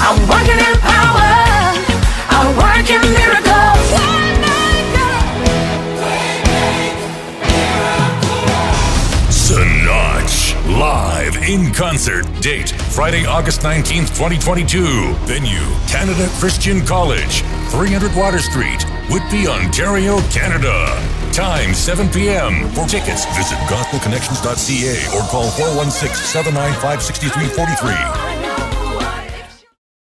I'm working in power. I work in miracles. Sinach, live in concert. Date, Friday, August 19th, 2022. Venue, Canada Christian College, 300 Water Street, Whitby, Ontario, Canada. Time, 7 p.m. For tickets, visit gospelconnections.ca or call 416-795-6343.